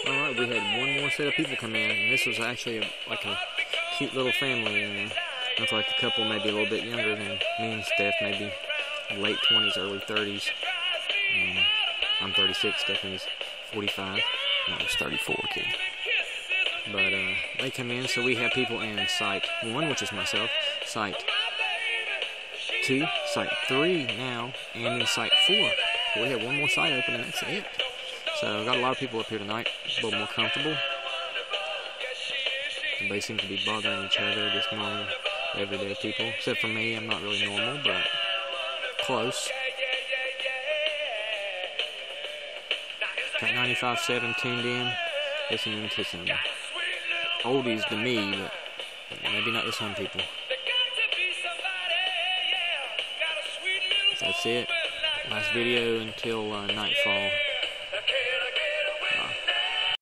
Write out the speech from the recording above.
Alright, we had one more set of people come in, and this was actually like a cute little family. Looks like a couple maybe a little bit younger than me and Steph, maybe late 20s, early 30s. I'm 36, Stephanie's 45. No, I was 34, kid. But they come in, so we have people in Site 1, which is myself, Site 2, Site 3 now, and in Site 4. We have one more site open, and that's it. So got a lot of people up here tonight, a little more comfortable. They seem to be bothering each other, just normal, everyday people. Except for me, I'm not really normal, but close. Got 95.7 tuned in, listening to some oldies to me, but maybe not to some people. That's it. Last video until nightfall.